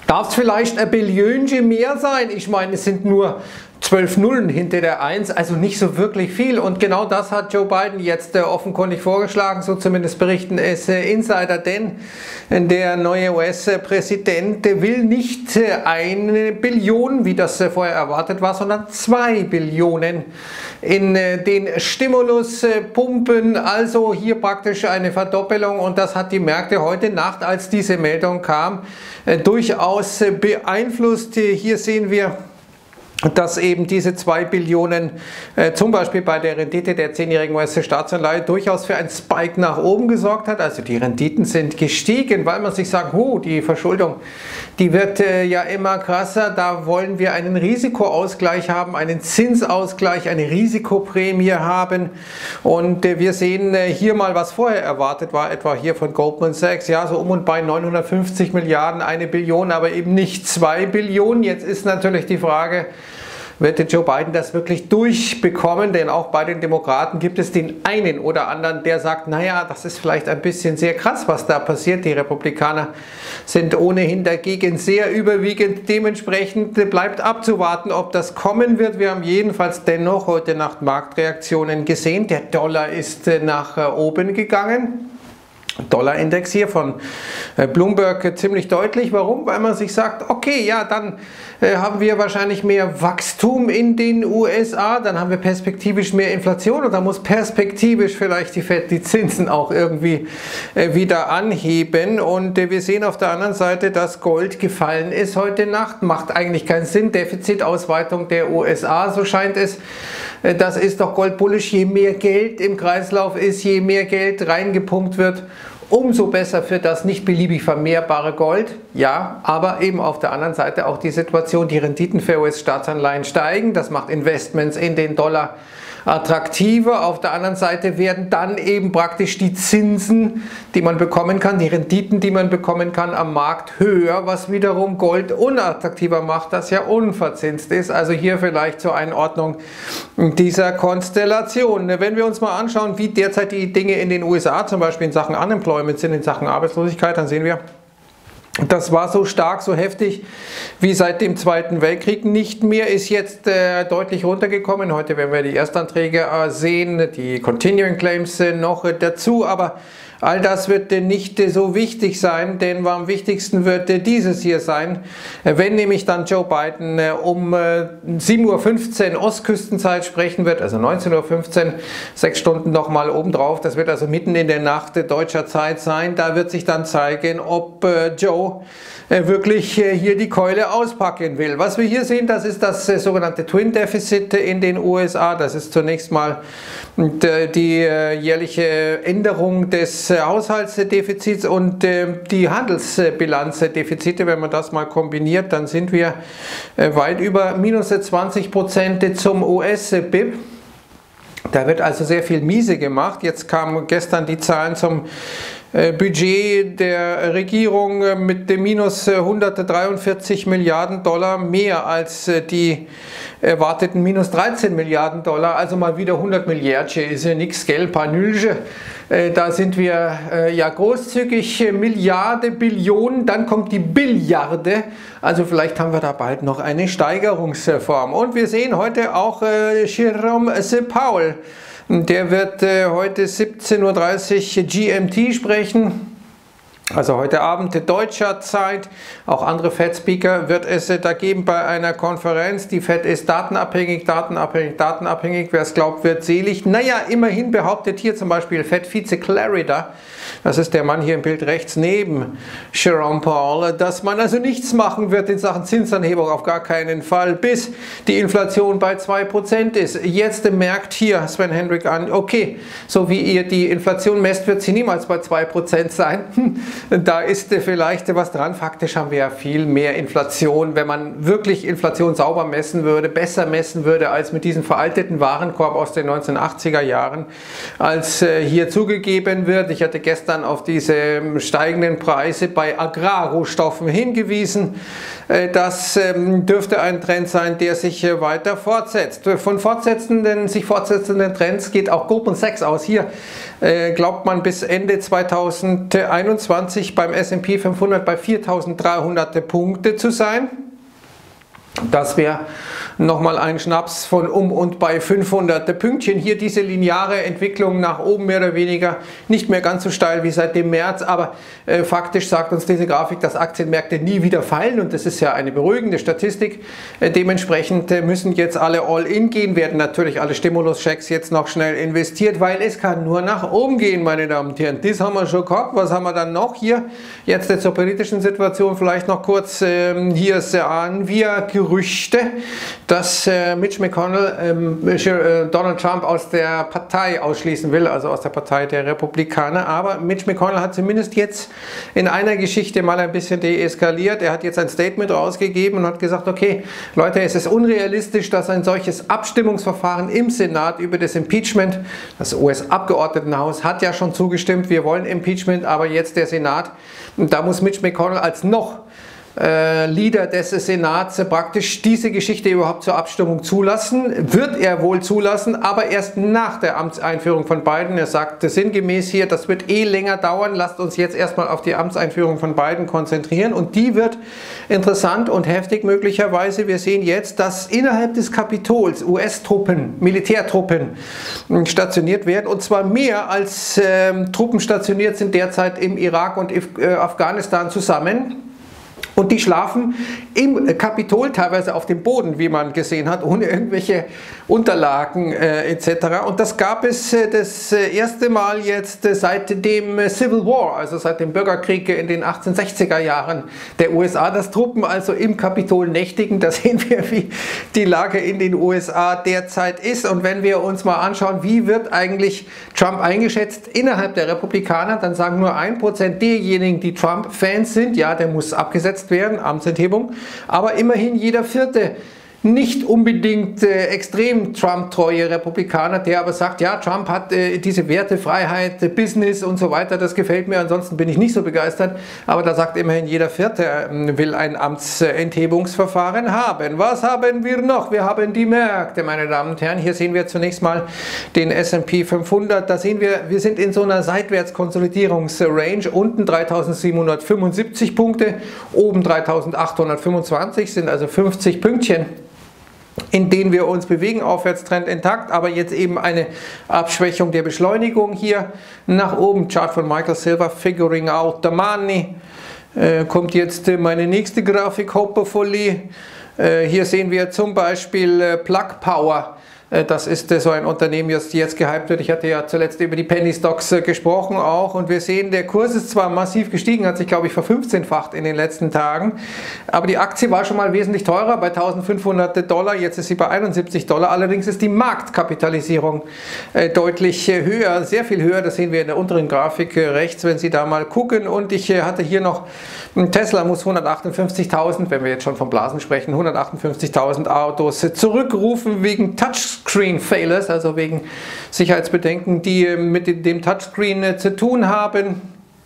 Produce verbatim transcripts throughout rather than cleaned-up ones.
Darf es vielleicht ein Billionchen mehr sein? Ich meine, es sind nur zwölf Nullen hinter der eins, also nicht so wirklich viel. Und genau das hat Joe Biden jetzt äh, offenkundig vorgeschlagen, so zumindest berichten es äh, Insider, denn der neue U S-Präsident will nicht äh, eine Billion, wie das äh, vorher erwartet war, sondern zwei Billionen in äh, den Stimulus äh, pumpen. Also hier praktisch eine Verdoppelung, und das hat die Märkte heute Nacht, als diese Meldung kam, äh, durchaus äh, beeinflusst. Hier sehen wir, dass eben diese zwei Billionen äh, zum Beispiel bei der Rendite der zehnjährigen U S-Staatsanleihe durchaus für einen Spike nach oben gesorgt hat. Also die Renditen sind gestiegen, weil man sich sagt, oh, die Verschuldung, die wird äh, ja immer krasser. Da wollen wir einen Risikoausgleich haben, einen Zinsausgleich, eine Risikoprämie haben. Und äh, wir sehen äh, hier mal, was vorher erwartet war, etwa hier von Goldman Sachs, ja, so um und bei neunhundertfünfzig Milliarden, eine Billion, aber eben nicht zwei Billionen. Jetzt ist natürlich die Frage, wird Joe Biden das wirklich durchbekommen? Denn auch bei den Demokraten gibt es den einen oder anderen, der sagt, naja, das ist vielleicht ein bisschen sehr krass, was da passiert. Die Republikaner sind ohnehin dagegen sehr überwiegend. Dementsprechend bleibt abzuwarten, ob das kommen wird. Wir haben jedenfalls dennoch heute Nacht Marktreaktionen gesehen. Der Dollar ist nach oben gegangen. Dollarindex hier von Bloomberg ziemlich deutlich. Warum? Weil man sich sagt, okay, ja, dann äh, haben wir wahrscheinlich mehr Wachstum in den U S A, dann haben wir perspektivisch mehr Inflation, und dann muss perspektivisch vielleicht die Fed die Zinsen auch irgendwie äh, wieder anheben. Und äh, wir sehen auf der anderen Seite, dass Gold gefallen ist heute Nacht. Macht eigentlich keinen Sinn. Defizitausweitung der U S A, so scheint es. Äh, das ist doch goldbullisch. Je mehr Geld im Kreislauf ist, je mehr Geld reingepumpt wird, umso besser für das nicht beliebig vermehrbare Gold. Ja, aber eben auf der anderen Seite auch die Situation, die Renditen für U S-Staatsanleihen steigen. Das macht Investments in den Dollar attraktiver. Auf der anderen Seite werden dann eben praktisch die Zinsen, die man bekommen kann, die Renditen, die man bekommen kann am Markt höher, was wiederum Gold unattraktiver macht, das ja unverzinst ist. Also hier vielleicht zur Einordnung dieser Konstellation. Wenn wir uns mal anschauen, wie derzeit die Dinge in den U S A zum Beispiel in Sachen Unemployment sind, in Sachen Arbeitslosigkeit, dann sehen wir, das war so stark, so heftig wie seit dem Zweiten Weltkrieg nicht mehr, ist jetzt äh, deutlich runtergekommen. Heute werden wir die Erstanträge äh, sehen, die Continuing Claims äh, noch äh, dazu, aber all das wird äh, nicht äh, so wichtig sein, denn am wichtigsten wird äh, dieses hier sein, äh, wenn nämlich dann Joe Biden äh, um äh, sieben Uhr fünfzehn Ostküstenzeit sprechen wird, also neunzehn Uhr fünfzehn, sechs Stunden nochmal obendrauf, das wird also mitten in der Nacht äh, deutscher Zeit sein. Da wird sich dann zeigen, ob äh, Joe wirklich hier die Keule auspacken will. Was wir hier sehen, das ist das sogenannte Twin Deficit in den U S A. Das ist zunächst mal die jährliche Änderung des Haushaltsdefizits und die Handelsbilanzdefizite. Wenn man das mal kombiniert, dann sind wir weit über minus zwanzig Prozent zum U S-B I P. Da wird also sehr viel miese gemacht. Jetzt kamen gestern die Zahlen zum Budget der Regierung mit dem minus hundertdreiundvierzig Milliarden Dollar, mehr als die erwarteten minus dreizehn Milliarden Dollar, also mal wieder hundert Milliardchen, ist ja nichts, gell, paar Nülche. Da sind wir ja großzügig, Milliarde, Billionen, dann kommt die Billiarde, also vielleicht haben wir da bald noch eine Steigerungsform. Und wir sehen heute auch Jerome Powell. Der wird äh, heute siebzehn Uhr dreißig G M T sprechen, also heute Abend deutscher Zeit. Auch andere Fed-Speaker wird es äh, da geben bei einer Konferenz. Die Fed ist datenabhängig, datenabhängig, datenabhängig. Wer es glaubt, wird selig. Naja, immerhin behauptet hier zum Beispiel Fed-Vize Clarida, das ist der Mann hier im Bild rechts neben Jerome Powell, dass man also nichts machen wird in Sachen Zinsanhebung, auf gar keinen Fall, bis die Inflation bei zwei Prozent ist. Jetzt merkt hier Sven Hendrick an, okay, so wie ihr die Inflation messt, wird sie niemals bei zwei Prozent sein. Da ist vielleicht was dran. Faktisch haben wir ja viel mehr Inflation. Wenn man wirklich Inflation sauber messen würde, besser messen würde als mit diesem veralteten Warenkorb aus den neunzehnhundertachtziger Jahren, als hier zugegeben wird. Ich hatte gestern auf diese steigenden Preise bei Agrarrohstoffen hingewiesen. Das dürfte ein Trend sein, der sich weiter fortsetzt. Von fortsetzenden, sich fortsetzenden Trends geht auch Goldman Sachs aus. Hier glaubt man bis Ende zweitausendeinundzwanzig zwanzig beim S und P fünfhundert bei viertausenddreihundert Punkte zu sein. Das wäre nochmal ein Schnaps von um und bei fünfhundert Pünktchen. Hier diese lineare Entwicklung nach oben mehr oder weniger, nicht mehr ganz so steil wie seit dem März, aber äh, faktisch sagt uns diese Grafik, dass Aktienmärkte nie wieder fallen und das ist ja eine beruhigende Statistik. Äh, dementsprechend äh, müssen jetzt alle All-In gehen, werden natürlich alle Stimulus-Checks jetzt noch schnell investiert, weil es kann nur nach oben gehen, meine Damen und Herren. Das haben wir schon gehabt. Was haben wir dann noch hier? Jetzt äh, zur politischen Situation vielleicht noch kurz. Äh, hier sahen wir Gerüchte, dass äh, Mitch McConnell ähm, äh, Donald Trump aus der Partei ausschließen will, also aus der Partei der Republikaner. Aber Mitch McConnell hat zumindest jetzt in einer Geschichte mal ein bisschen deeskaliert. Er hat jetzt ein Statement rausgegeben und hat gesagt, okay, Leute, es ist unrealistisch, dass ein solches Abstimmungsverfahren im Senat über das Impeachment, das U S-Abgeordnetenhaus hat ja schon zugestimmt, wir wollen Impeachment, aber jetzt der Senat, und da muss Mitch McConnell als noch Äh, Leader des Senats praktisch diese Geschichte überhaupt zur Abstimmung zulassen. Wird er wohl zulassen, aber erst nach der Amtseinführung von Biden. Er sagte sinngemäß hier, das wird eh länger dauern, lasst uns jetzt erstmal auf die Amtseinführung von Biden konzentrieren und die wird interessant und heftig möglicherweise. Wir sehen jetzt, dass innerhalb des Kapitols U S-Truppen, Militärtruppen stationiert werden und zwar mehr als äh, Truppen stationiert sind derzeit im Irak und äh, Afghanistan zusammen. Und die schlafen im Kapitol, teilweise auf dem Boden, wie man gesehen hat, ohne irgendwelche Unterlagen äh, et cetera. Und das gab es äh, das erste Mal jetzt äh, seit dem Civil War, also seit dem Bürgerkrieg in den achtzehnhundertsechziger Jahren der U S A, dass Truppen also im Kapitol nächtigen. Da sehen wir, wie die Lage in den U S A derzeit ist. Und wenn wir uns mal anschauen, wie wird eigentlich Trump eingeschätzt innerhalb der Republikaner, dann sagen nur ein Prozent derjenigen, die Trump-Fans sind, ja, der muss abgesetzt werden, Amtsenthebung, aber immerhin jeder vierte nicht unbedingt äh, extrem Trump-treue Republikaner, der aber sagt, ja, Trump hat äh, diese Werte, Freiheit, äh, Business und so weiter, das gefällt mir, ansonsten bin ich nicht so begeistert, aber da sagt immerhin jeder Vierte, äh, will ein Amtsenthebungsverfahren haben. Was haben wir noch? Wir haben die Märkte, meine Damen und Herren. Hier sehen wir zunächst mal den S und P fünfhundert, da sehen wir, wir sind in so einer Seitwärtskonsolidierungsrange, unten dreitausendsiebenhundertfünfundsiebzig Punkte, oben dreitausendachthundertfünfundzwanzig, sind also fünfzig Pünktchen, in denen wir uns bewegen, Aufwärtstrend intakt, aber jetzt eben eine Abschwächung der Beschleunigung hier nach oben. Chart von Michael Silver, Figuring Out the Money. Äh, kommt jetzt äh, meine nächste Grafik, hopefully. Äh, hier sehen wir zum Beispiel äh, Plug Power. Das ist so ein Unternehmen, das jetzt gehypt wird. Ich hatte ja zuletzt über die Penny Stocks gesprochen auch und wir sehen, der Kurs ist zwar massiv gestiegen, hat sich glaube ich verfünfzehnfacht in den letzten Tagen, aber die Aktie war schon mal wesentlich teurer bei eintausendfünfhundert Dollar, jetzt ist sie bei einundsiebzig Dollar, allerdings ist die Marktkapitalisierung deutlich höher, sehr viel höher, das sehen wir in der unteren Grafik rechts, wenn Sie da mal gucken und ich hatte hier noch, Tesla muss hundertachtundfünfzigtausend, wenn wir jetzt schon von Blasen sprechen, hundertachtundfünfzigtausend Autos zurückrufen wegen Touch Touchscreen Failures, also wegen Sicherheitsbedenken, die mit dem Touchscreen zu tun haben.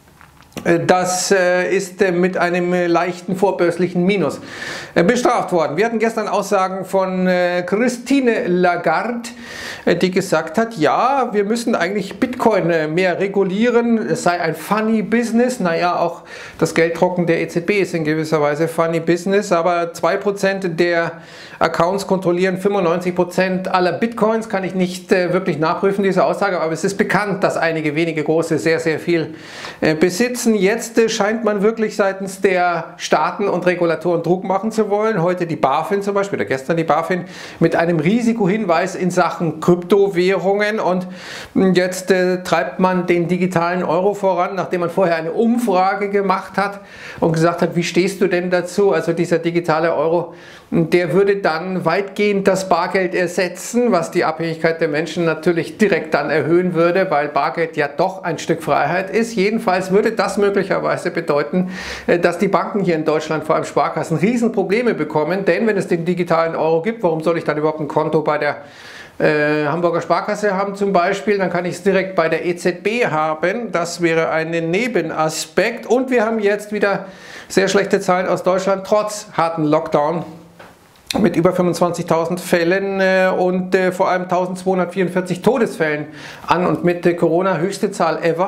Das ist mit einem leichten vorbörslichen Minus bestraft worden. Wir hatten gestern Aussagen von Christine Lagarde, die gesagt hat, ja, wir müssen eigentlich Bitcoin mehr regulieren, es sei ein funny Business. Naja, auch das Gelddrucken der E Z B ist in gewisser Weise funny Business, aber zwei Prozent der Accounts kontrollieren fünfundneunzig Prozent aller Bitcoins, kann ich nicht wirklich nachprüfen, diese Aussage, aber es ist bekannt, dass einige wenige große sehr, sehr viel besitzen. Jetzt scheint man wirklich seitens der Staaten und Regulatoren Druck machen zu wollen. Heute die BaFin zum Beispiel, oder gestern die BaFin, mit einem Risikohinweis in Sachen Kryptowährungen. Und jetzt äh, treibt man den digitalen Euro voran, nachdem man vorher eine Umfrage gemacht hat und gesagt hat, wie stehst du denn dazu? Also dieser digitale Euro, der würde dann weitgehend das Bargeld ersetzen, was die Abhängigkeit der Menschen natürlich direkt dann erhöhen würde, weil Bargeld ja doch ein Stück Freiheit ist. Jedenfalls würde das möglicherweise bedeuten, dass die Banken hier in Deutschland, vor allem Sparkassen, Riesenprobleme bekommen, denn wenn es den digitalen Euro gibt, warum soll ich dann überhaupt ein Konto bei der äh, Hamburger Sparkasse haben zum Beispiel, dann kann ich es direkt bei der E Z B haben, das wäre ein Nebenaspekt und wir haben jetzt wieder sehr schlechte Zahlen aus Deutschland, trotz harten Lockdown, mit über fünfundzwanzigtausend Fällen äh, und äh, vor allem eintausendzweihundertvierundvierzig Todesfällen an und mit äh, Corona höchste Zahl ever.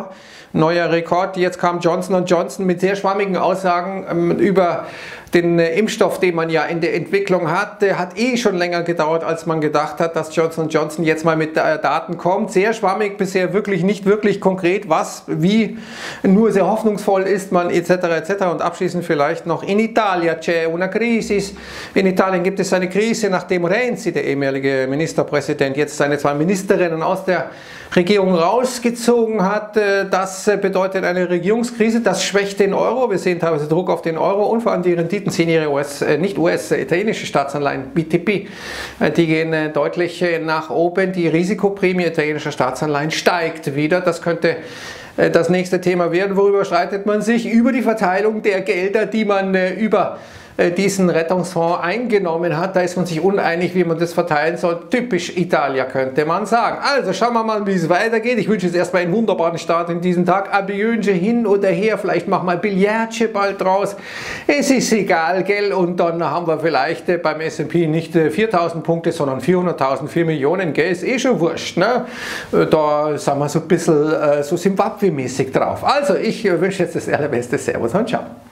neuer Rekord. Jetzt kam Johnson und Johnson mit sehr schwammigen Aussagen ähm, über den äh, Impfstoff, den man ja in der Entwicklung hat. Der hat eh schon länger gedauert, als man gedacht hat, dass Johnson und Johnson jetzt mal mit äh, Daten kommt. Sehr schwammig, bisher wirklich nicht wirklich konkret, was, wie, nur sehr hoffnungsvoll ist man et cetera et cetera. Und abschließend vielleicht noch: In Italia c'è una crisi. In Italien gibt es eine Krise, nachdem Renzi, der ehemalige Ministerpräsident, jetzt seine zwei Ministerinnen aus der Regierung rausgezogen hat. Das bedeutet eine Regierungskrise, das schwächt den Euro. Wir sehen teilweise Druck auf den Euro und vor allem die Renditen, zehnjährige U S, äh, nicht U S, äh, italienische Staatsanleihen, B T P, äh, die gehen äh, deutlich äh, nach oben. Die Risikoprämie italienischer Staatsanleihen steigt wieder. Das könnte äh, das nächste Thema werden. Worüber streitet man sich? Über die Verteilung der Gelder, die man äh, über diesen Rettungsfonds eingenommen hat. Da ist man sich uneinig, wie man das verteilen soll. Typisch Italia, könnte man sagen. Also schauen wir mal, wie es weitergeht. Ich wünsche jetzt erstmal einen wunderbaren Start in diesen Tag. Abiönche hin oder her, vielleicht machen wir Billardche bald draus. Es ist egal, gell? Und dann haben wir vielleicht beim S und P nicht viertausend Punkte, sondern vierhunderttausend, vier Millionen, gell? Ist eh schon wurscht, ne? Da sind wir so ein bisschen so Zimbabwe-mäßig drauf. Also ich wünsche jetzt das Allerbeste. Servus und ciao.